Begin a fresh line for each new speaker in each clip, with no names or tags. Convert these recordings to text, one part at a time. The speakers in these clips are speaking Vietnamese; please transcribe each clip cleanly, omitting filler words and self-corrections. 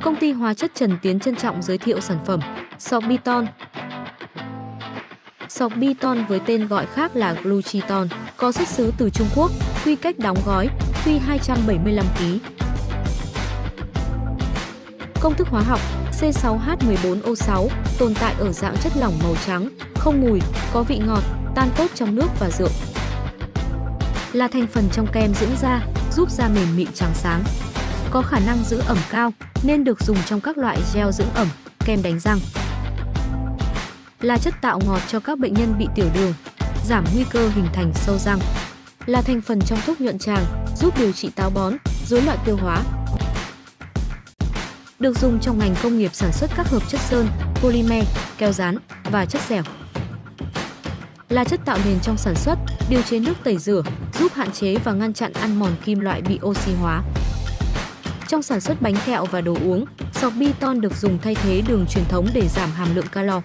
Công ty hóa chất Trần Tiến trân trọng giới thiệu sản phẩm Sorbiton. Sorbiton với tên gọi khác là Gluchiton, có xuất xứ từ Trung Quốc, quy cách đóng gói, phi 275 kg. Công thức hóa học C6H14O6, tồn tại ở dạng chất lỏng màu trắng, không mùi, có vị ngọt, tan tốt trong nước và rượu. Là thành phần trong kem dưỡng da, giúp da mềm mịn trắng sáng. Có khả năng giữ ẩm cao nên được dùng trong các loại gel dưỡng ẩm, kem đánh răng. Là chất tạo ngọt cho các bệnh nhân bị tiểu đường, giảm nguy cơ hình thành sâu răng. Là thành phần trong thuốc nhuận tràng, giúp điều trị táo bón, rối loạn tiêu hóa. Được dùng trong ngành công nghiệp sản xuất các hợp chất sơn, polymer, keo dán và chất dẻo. Là chất tạo nền trong sản xuất, điều chế nước tẩy rửa, giúp hạn chế và ngăn chặn ăn mòn kim loại bị oxy hóa. Trong sản xuất bánh kẹo và đồ uống, Sorbiton được dùng thay thế đường truyền thống để giảm hàm lượng calo.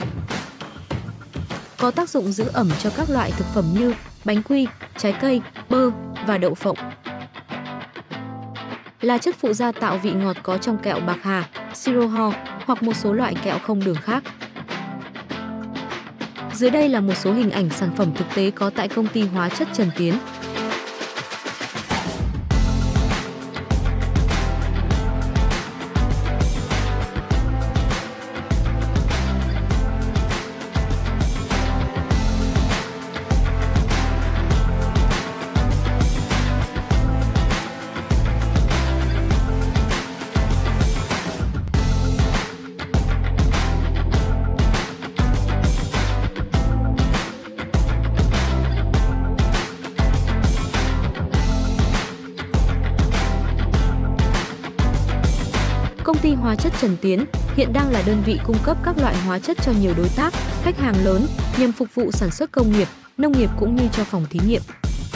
Có tác dụng giữ ẩm cho các loại thực phẩm như bánh quy, trái cây, bơ và đậu phộng. Là chất phụ gia tạo vị ngọt có trong kẹo bạc hà, siro ho hoặc một số loại kẹo không đường khác. Dưới đây là một số hình ảnh sản phẩm thực tế có tại công ty hóa chất Trần Tiến. Công ty hóa chất Trần Tiến hiện đang là đơn vị cung cấp các loại hóa chất cho nhiều đối tác, khách hàng lớn nhằm phục vụ sản xuất công nghiệp, nông nghiệp cũng như cho phòng thí nghiệm.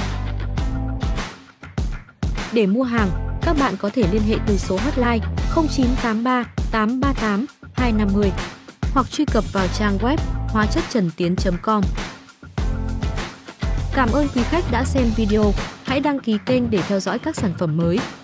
Để mua hàng, các bạn có thể liên hệ từ số hotline 0983 838 250 hoặc truy cập vào trang web hóa chất trần tiến.com. Cảm ơn quý khách đã xem video. Hãy đăng ký kênh để theo dõi các sản phẩm mới.